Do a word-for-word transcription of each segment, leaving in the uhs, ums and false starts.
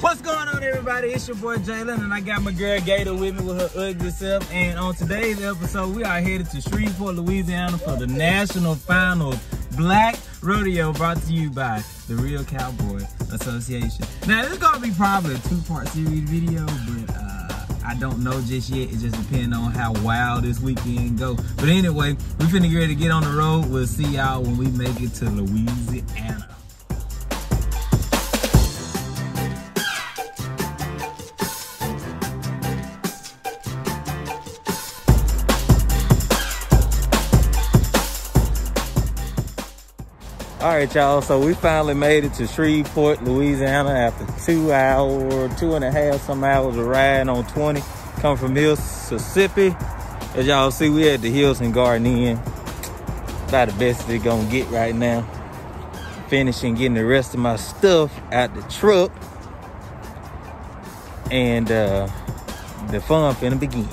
What's going on, everybody? It's your boy Jalen, and I got my girl Gator with me with her ugly self. And on today's episode, we are headed to Shreveport, Louisiana for the National Finals Black Rodeo, brought to you by the Real Cowboy Association. Now, this is gonna be probably a two-part series video, but uh, I don't know just yet. It just depends on how wild this weekend go. But anyway, we finna get ready to get on the road. We'll see y'all when we make it to Louisiana. All right, y'all, so we finally made it to Shreveport, Louisiana after two hours, two and a half some hours of riding on twenty, come from Mississippi. As y'all see, we at the Hilton Garden Inn. About the best it's gonna get right now. Finishing getting the rest of my stuff out the truck. And uh, the fun finna begin.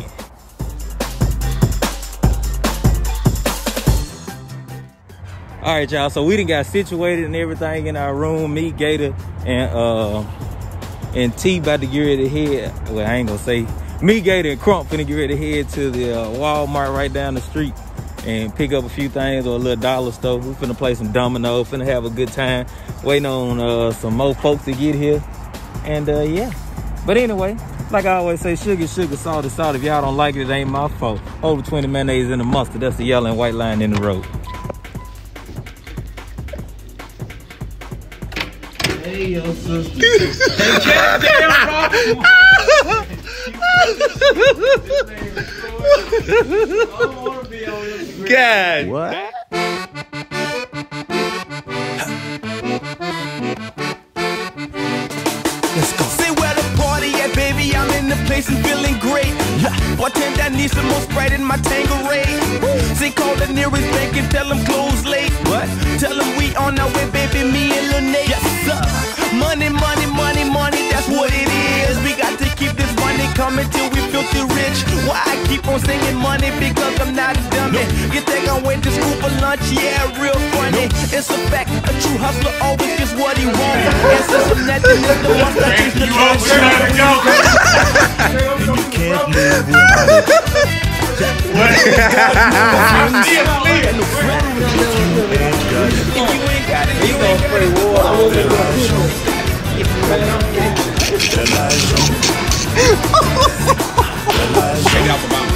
All right, y'all, so we done got situated and everything in our room. Me, Gator, and uh, and T about to get ready to head. Well, I ain't gonna say. Me, Gator, and Crump finna get ready to head to the uh, Walmart right down the street and pick up a few things or a little dollar store. We finna play some dominoes, finna have a good time. Waiting on uh, some more folks to get here. And uh, yeah. But anyway, like I always say, sugar, sugar, salt is salt. If y'all don't like it, it ain't my fault. Over twenty mayonnaise and the mustard. That's the yellow and white line in the road. Hey, yo, sister. Hey, goddamn, God. What? Let's go. Say where the party at, baby. I'm in the place and feeling great. Bartend, I need some more Sprite in my Tanqueray. Say call the nearest bank and tell them close late. What? Tell them we on our way, baby. Me and Lil Nate. Yes, sir. Money, money, money, money. That's what it is. We got to keep this money coming till we filthy rich. Why I keep on singing money? Because I'm not a dummy. You think I went to school for lunch? Yeah, real funny. It's a fact. A true hustler always gets what he wants. And since I'm nothing, it's the one that is the lunch. You can't live without it. You gonna spray water. Check out the bomb.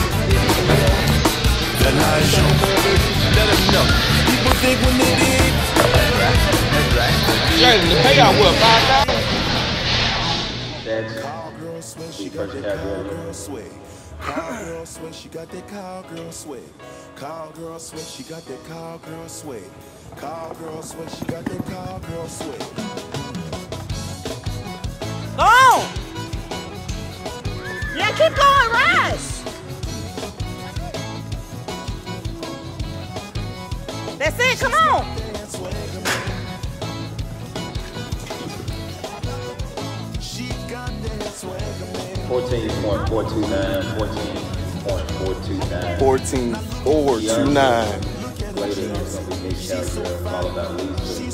Let them know. People think when they did. Jalen, the payout what, five thousand? That's Cowgirl swing, she got that cowgirl swing. Cowgirl swing, she got that cowgirl swing. Cowgirl swing, she got that cowgirl swing. Cowgirl swing, she got that cowgirl swing. Go! Yeah, keep going, rise. That's it, come on. fourteen point four two nine, fourteen point four two nine. fourteen four two nine. Later, it's going to be Nick Cowgirl, followed by Lisa.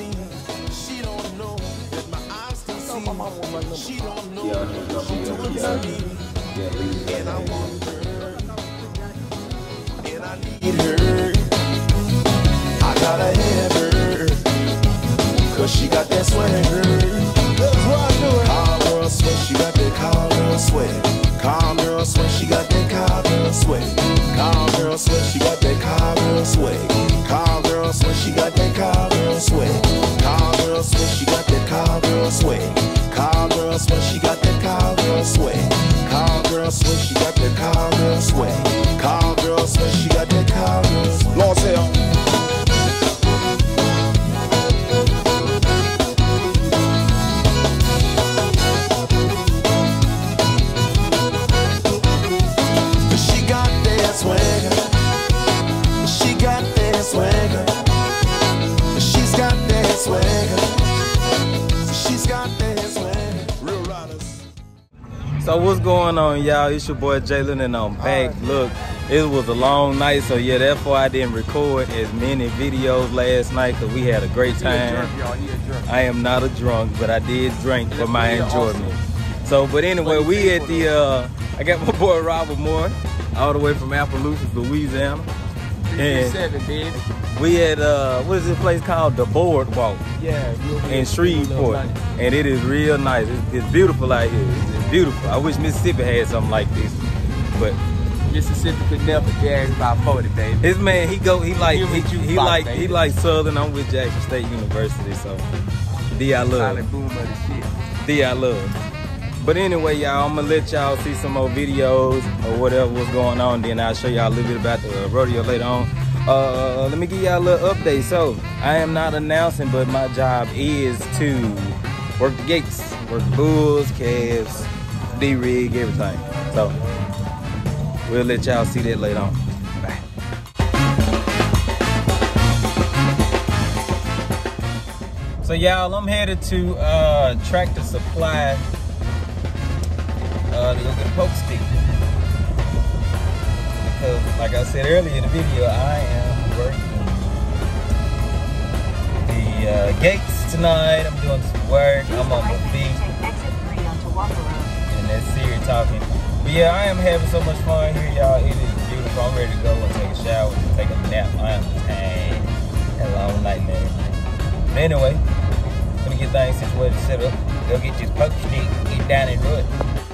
Keondra's going to be Keondra's. Then Lisa. And I want her. And I need her. I gotta have her. Cause she got that swagger. Cowgirl sweat, she got that cowgirl sweat. Cowgirl sweat, she got that cowgirl sweat. Cowgirl sweat, she got that cowgirl sweat. Cowgirl sweat, she got that cowgirl sweat. Cowgirl sweat, she got that cowgirl sweat. Cowgirl sweat, she got that cowgirl sweat. Cowgirl sweat, she got that cowgirl sweat. Cowgirl sweat, she got that cowgirl sweat. Lord hell. So what's going on, y'all? It's your boy Jalen, and I'm back. Look, it was a long night, so yeah, therefore I didn't record as many videos last night because we had a great time. Drunk, y'all. He a drunk. I am not a drunk, but I did drink for my enjoyment. So, but anyway, we at the, uh, I got my boy Robert Moore, all the way from Appaloosa, Louisiana. And seven, baby. we had, uh, what is this place called? The Boardwalk. Yeah, In Shreveport. And it is real nice. It's, it's beautiful out here. It's, it's beautiful. I wish Mississippi had something like this. But Mississippi could never gas about forty, baby. his man, he go, he like, he, Human he jukebox, like, baby. he like Southern. I'm with Jackson State University, so D I love. Silent boom of the shit. D I love. But anyway, y'all, I'm gonna let y'all see some more videos or whatever was going on. Then I'll show y'all a little bit about the rodeo later on. Uh, let me give y'all a little update. So I am not announcing, but my job is to work the gates, work the bulls, calves, D-rig, everything. So we'll let y'all see that later on. Bye. So y'all, I'm headed to uh, Tractor Supply uh, to go get a poke stick. Because like I said earlier in the video, I am working the uh, gates tonight. I'm doing some work. I'm on my feet. And that's Siri talking. But yeah, I am having so much fun here, y'all. It is beautiful. I'm ready to go and take a shower and take a nap. I am tired. Had a long night, man. But anyway, gonna get things situated, set up. Go get this poke stick, get down and do it.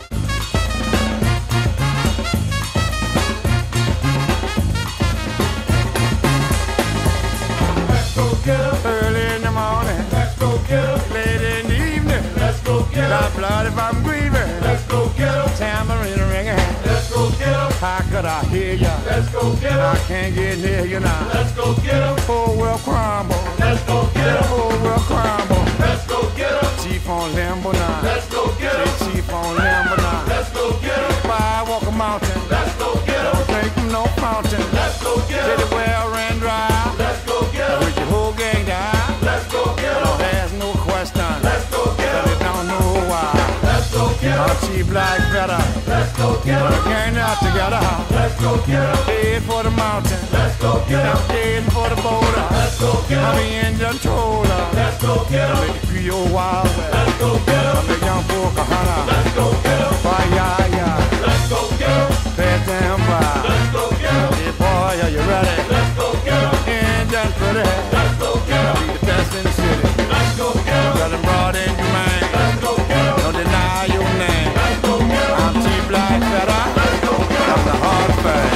Get up early in the morning. Let's go get up. Late in the evening. Let's go get up. Got blood if I'm grieving. Let's go get up. Tambourine ringing. Let's go get up. How could I hear ya? Let's go get up. I can't get near you now. Let's go get up. Whole world crumble. Let's go get up. Whole world crumble. Let's go get up. Chief on limbo now. Let's go get up. Say chief on limbo now. Let's go get up. Fire walk a mountain. Let's go get up. Don't drink from no fountain. Let's go get up. Did the well ran dry. Let's go get up. With your whole gang down. Let's go get up. There's no question. Let's go get up. They don't know why. Let's go get up. I'm cheap like better. Let's go get up. Gang out together. Let's go get up. Head for the mountain. Let's go get up. Heading for the border. Let's go get up. I'm the Indian troller. Let's go get up. Make it Creole Wild West. Let's go get up. I'm the young Pocahontas. Let's go get up. Fire, yeah, yeah. Let's go get up. Pass them by. Let's go get up. Hey boy, are you ready? Let's go get up. Indian pretty. Let's go get up. Be the best in the city. Let's go get up. Got them broad in your mind. Let's go get up. Don't deny your name. Let's go get up. I'm cheap like better. Let's go get up. I'm the hard fan.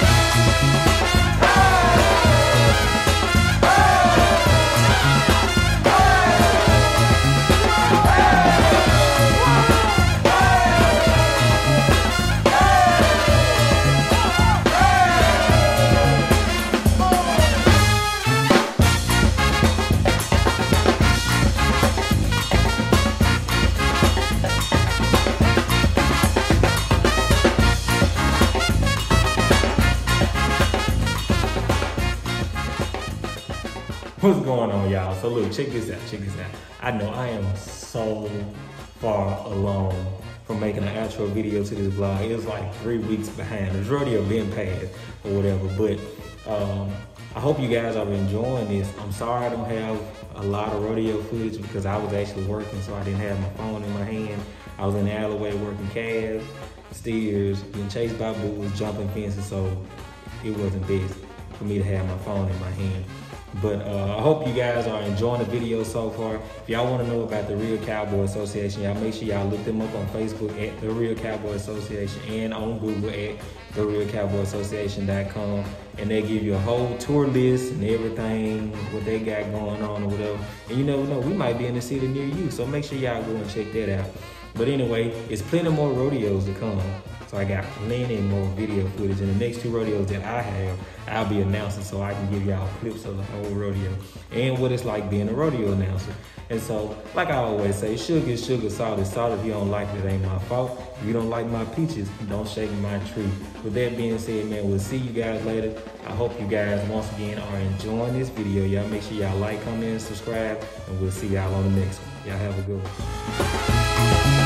What's going on, y'all? So look, check this out, check this out. I know I am so far along from making an actual video to this vlog. It was like three weeks behind. This rodeo been passed or whatever, but um, I hope you guys are enjoying this. I'm sorry I don't have a lot of rodeo footage because I was actually working, so I didn't have my phone in my hand. I was in the alleyway working calves, steers, being chased by bulls, jumping fences, so it wasn't best for me to have my phone in my hand. But uh, I hope you guys are enjoying the video so far. If y'all want to know about the Real Cowboy Association, y'all make sure y'all look them up on Facebook at the Real Cowboy Association and on Google at the real cowboy association dot com. And they give you a whole tour list and everything, what they got going on or whatever. And you never know, we might be in the city near you, so make sure y'all go and check that out. But anyway, it's plenty more rodeos to come. So I got plenty more video footage. And the next two rodeos that I have, I'll be announcing so I can give y'all clips of the whole rodeo and what it's like being a rodeo announcer. And so, like I always say, sugar is sugar, salt is salt. If you don't like it, it ain't my fault. If you don't like my peaches, don't shake my tree. With that being said, man, we'll see you guys later. I hope you guys, once again, are enjoying this video. Y'all make sure y'all like, comment, and subscribe, and we'll see y'all on the next one. Y'all have a good one.